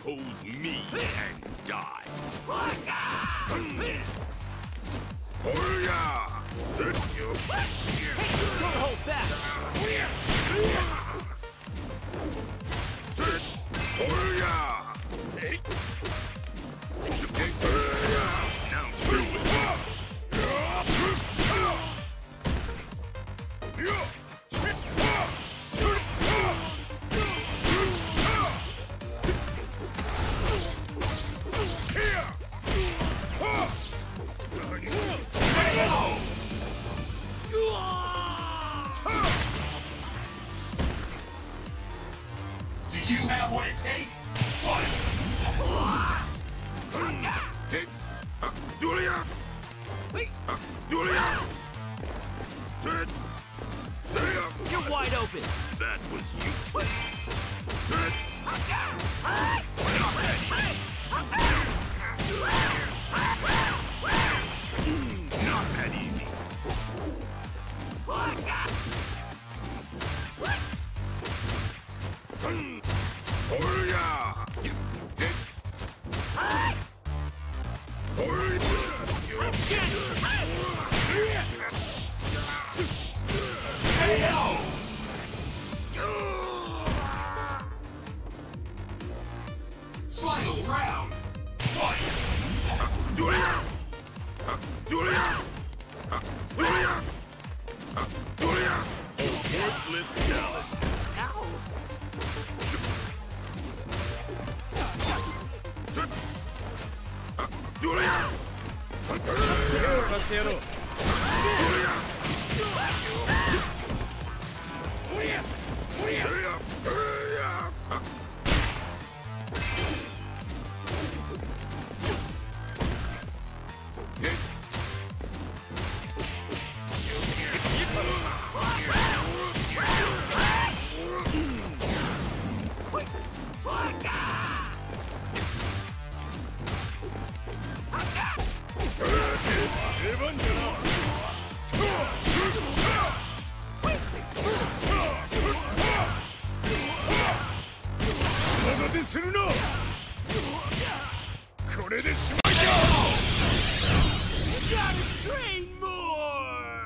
Oppose me and die. Don't hold back. Now do it. Do you have what it takes? You're wide open. That was useless. Not that easy. Final round. Fight. Worthless challenge. Gotta train more.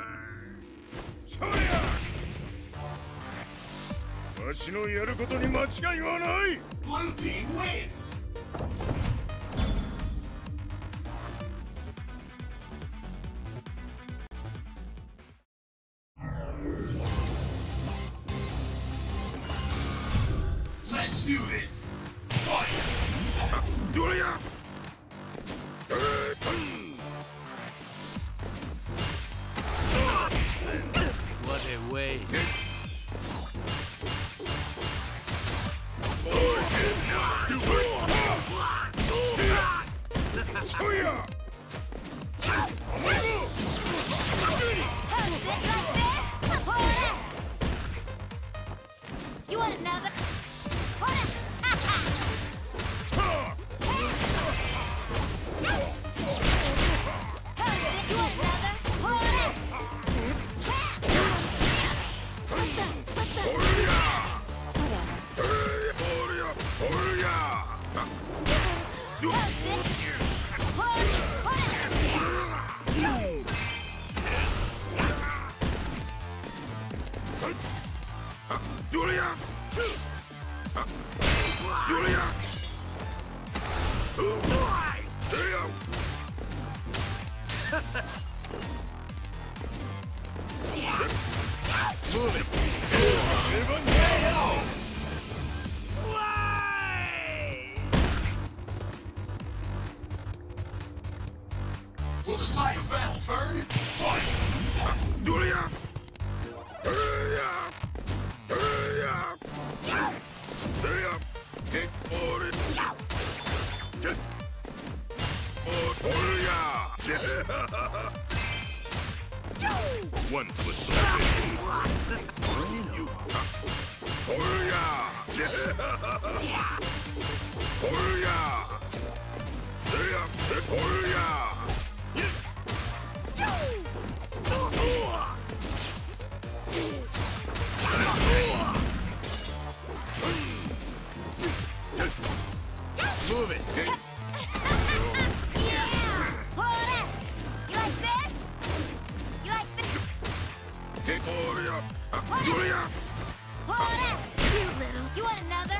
わしのやることに間違いはない。 Blue team wins. Let's do this. Fight. What a waste. You want another? Will the tide of battle turn? Fight. One foot salvation. You little. You want another?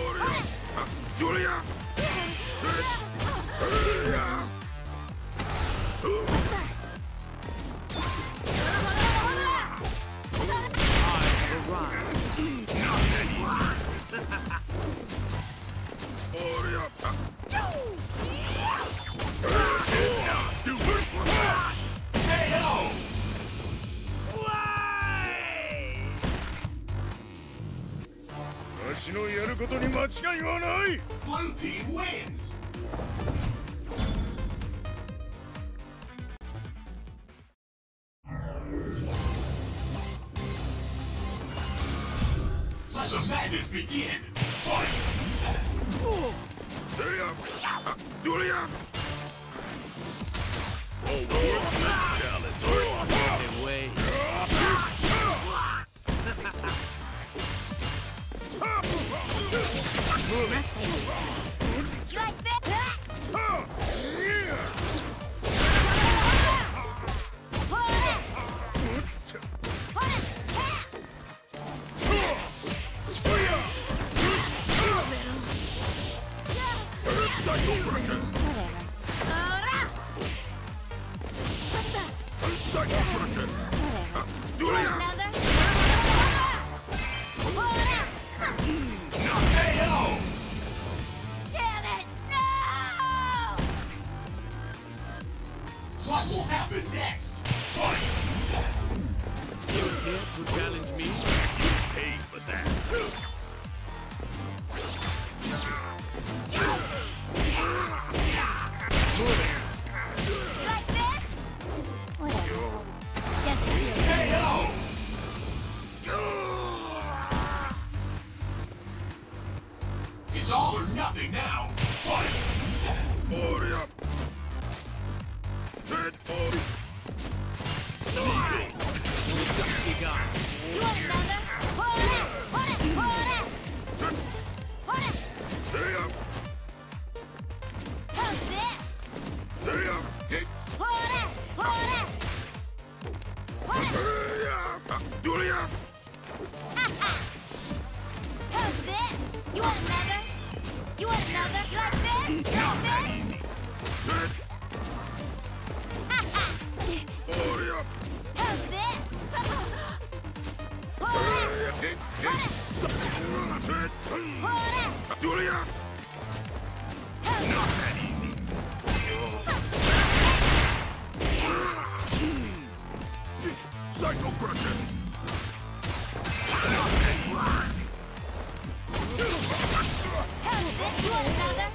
Blue team wins. Let the madness begin. Fight. You like that? What will happen next? Fight! You dare to challenge me? You paid for that. You like this? Whatever. Just KO! It's all or nothing now. Fight! Hurry up. You got it. You want another? How's this? How's this? You want another? You want another? You like this? You like this? How's this? Not that easy. Psycho Crusher. How's this? You want another?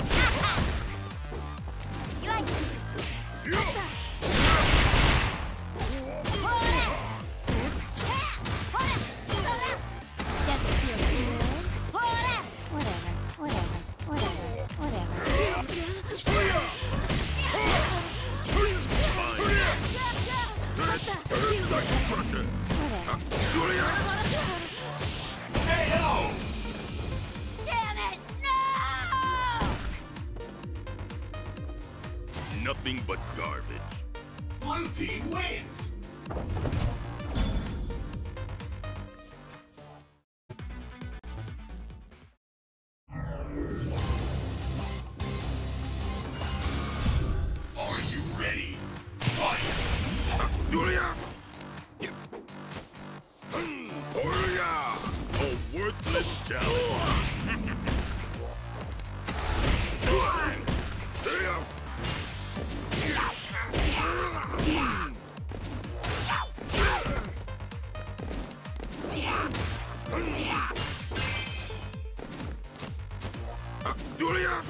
You like Psycho Crusher. KO! Damn it! No! Nothing but garbage. Blue team wins! Are you ready? Fight! Julia! A worthless challenge. See ya! Julia!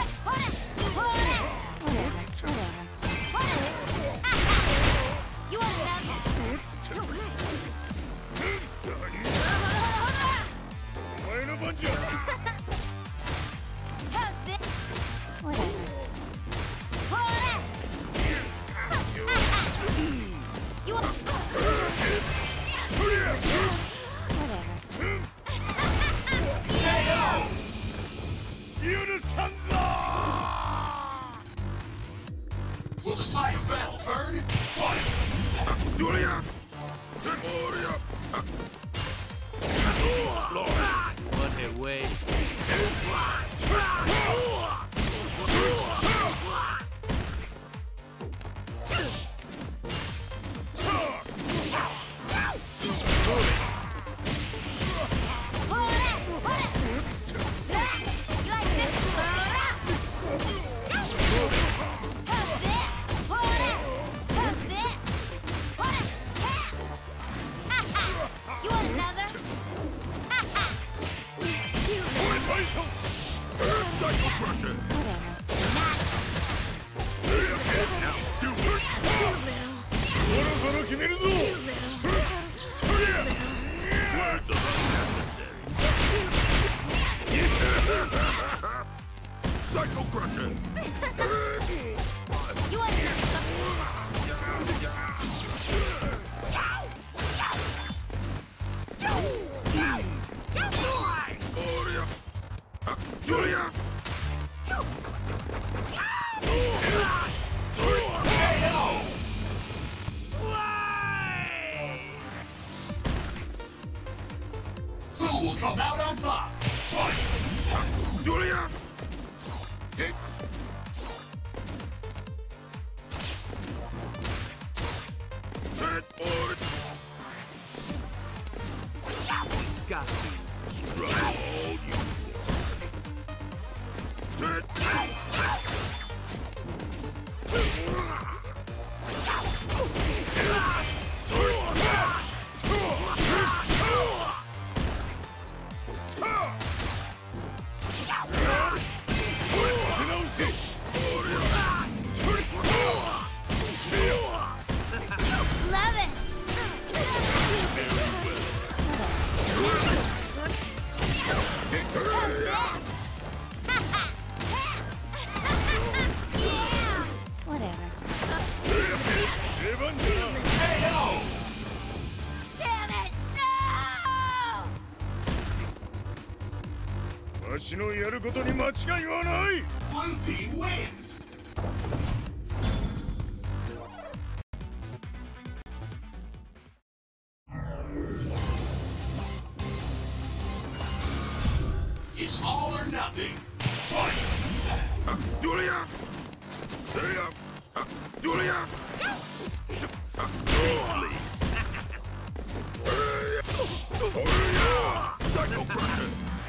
You want Will the tide of battle turn? Fight! Julia! What a waste. Psycho Crusher! You want Julia! Who will come out on top? Fight! Julia! Headboard! Disgusting. Strike all you love it? Yeah! Whatever. KO! Damn it! No! わしのやることに間違いはない Blue team wins! It's all or nothing! Fight! Julia! Julia! Julia! Psycho Crusher!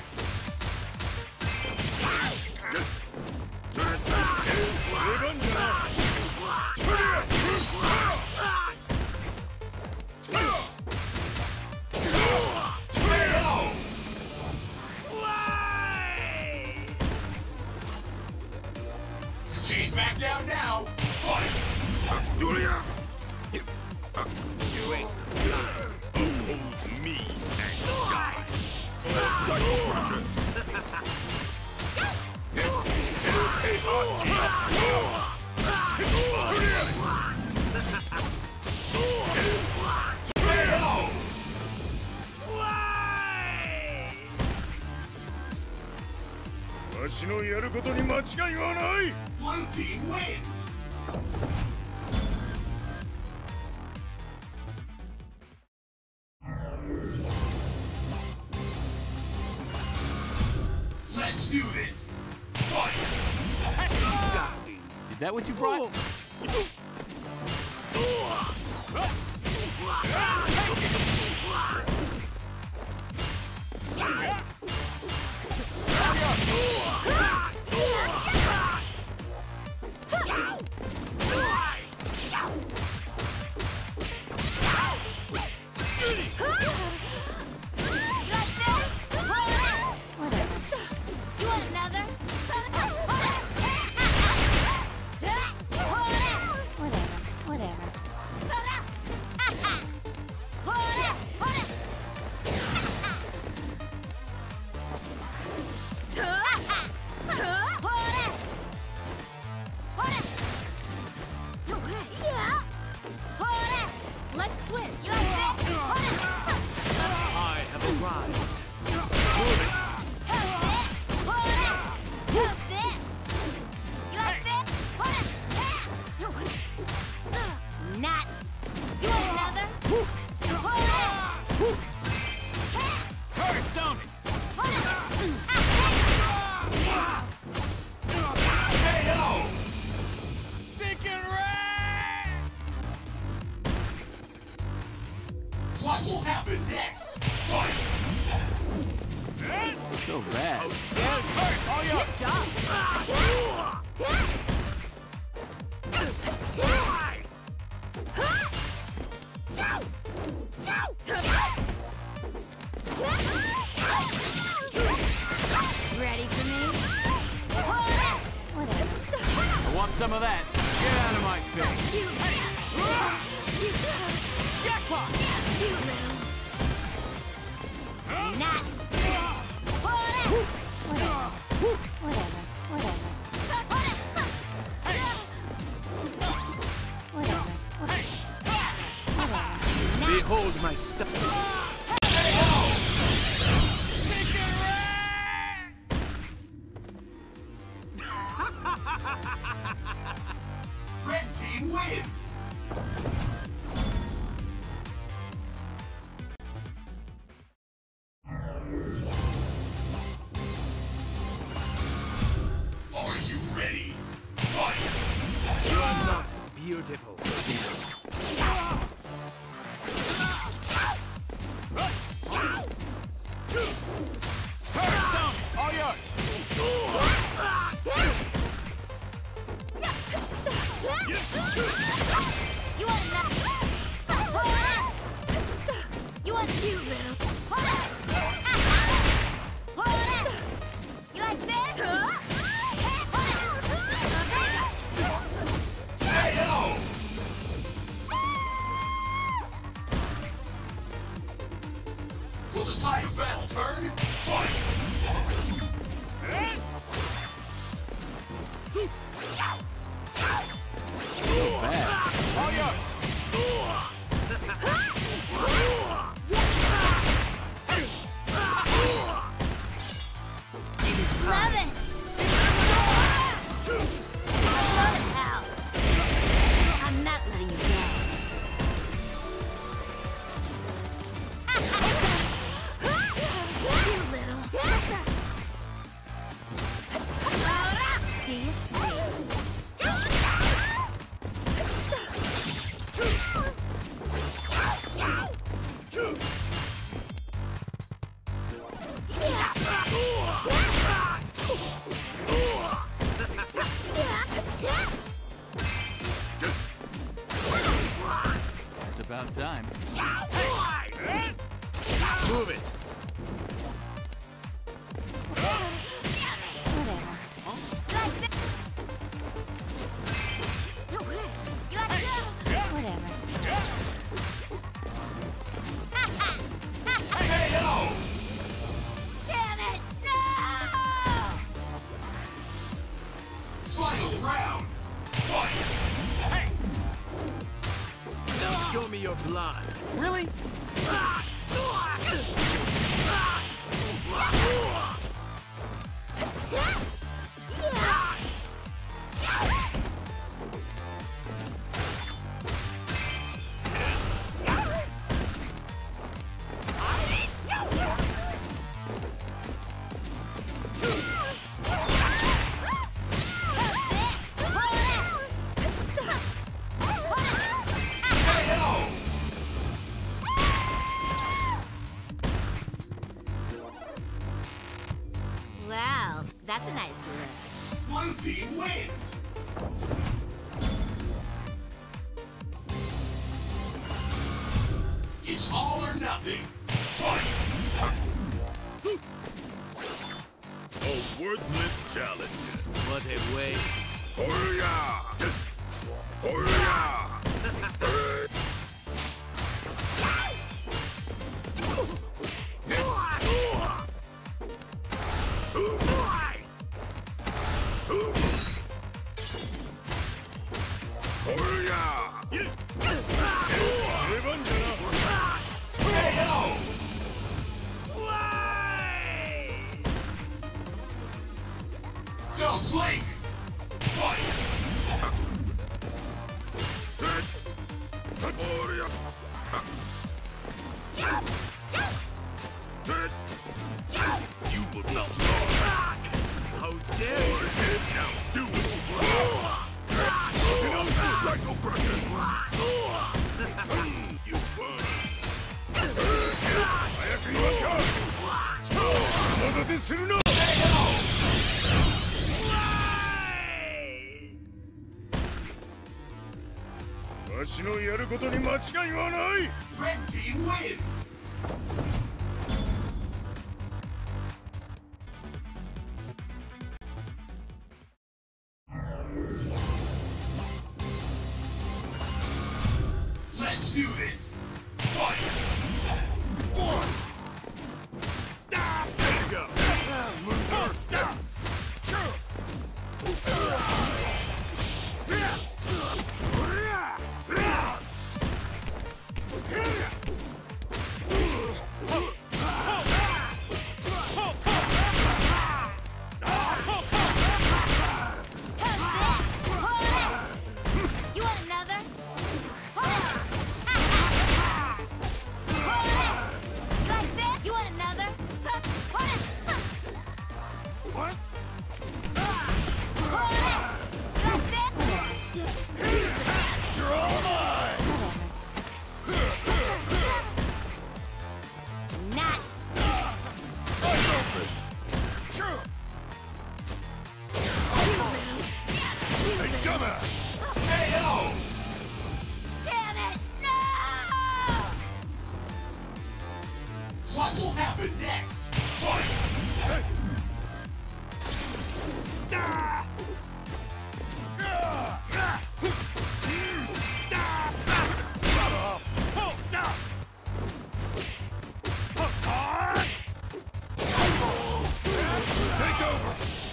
Can't back down now! Fight! Julia! You waste of time. Oppose me and die! Psycho Crusher!わしのやることに間違いはない Blue team wins! Let's do this! Fight! Disgusting. Is that what you brought? some of that. Get out of my face. Jackpot! Not. Behold my stuff. Red team wins! Are you ready? Fight! You are not beautiful. Stone, all yours. You want nothing? You want you, little? You like this? KO! Will the tide of battle turn? Fight! Bad. All yours. Love it! Love it, pal. I'm not letting you go. You little. See you sweet. It's about time. Move it. KO! Damn it! No! Final round! Fight! Show me your blood. Really? Wow, that's a nice look. Blue team wins! It's all or nothing! Fight! A worthless challenge. What a waste. Hurrah! Hurrah! KO! Don't blink! Fight! You will not lose. How dare you! Now do it. Psycho Crusher. You won. 早く言わんか。まだでするな。わしのやることに間違いはない。 Red team wins! do this. Fight! One. There you go. Loser. You want another? Like this? You want another? What? Like this? You're all mine. Not. Eyes open. Hey, dumbass. KO! Damn it! No! What will happen next? Fight! Hey. Ah. Ah. Ah. Take over!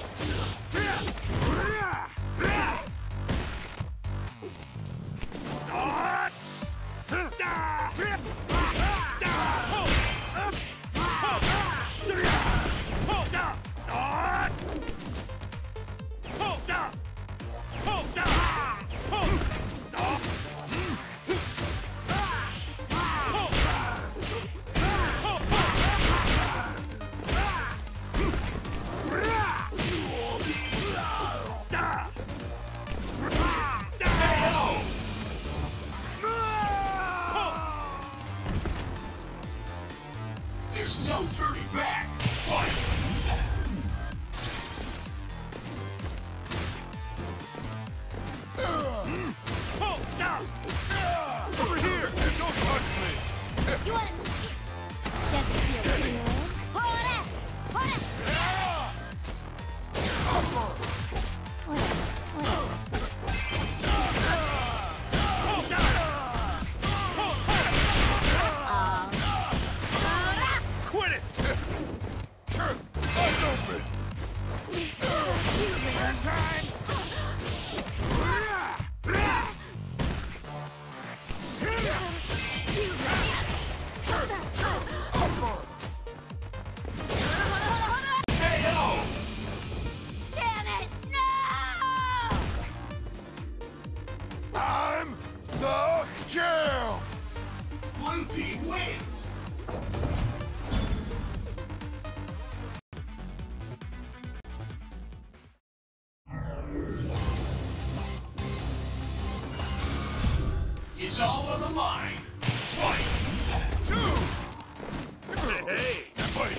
There's no turning back. Fight! Over here! Don't touch me! You want to... Doesn't feel good. Hold it! Hold it! Quit it! Sure! Eyes open! Turn time! KO! Damn it! No! I'm the champ! Blue team wins! It's all on the line. Fight! Two! Hey! Fight!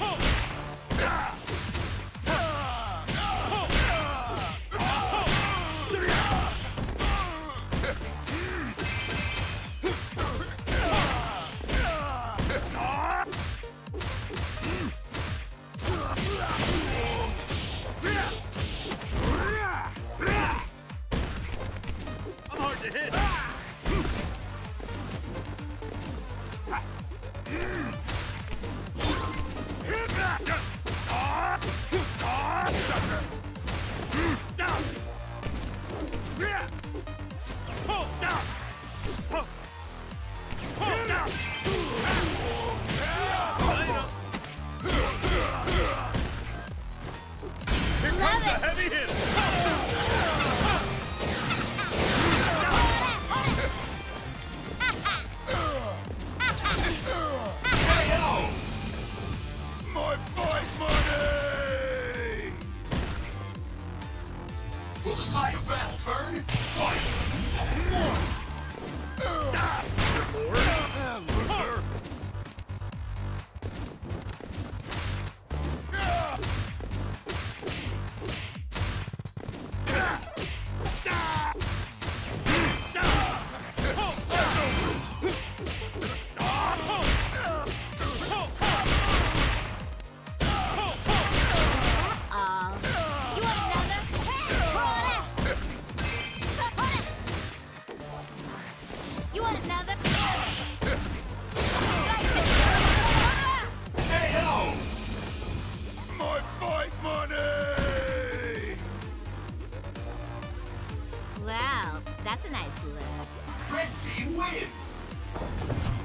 I'm hard to hit. Here comes a heavy hitter. KO! My fight money! Will the tide of battle turn? Fight! Loser! You want another? Hold it! You want another? KO! My fight money! Wow, that's a nice look. Red team wins!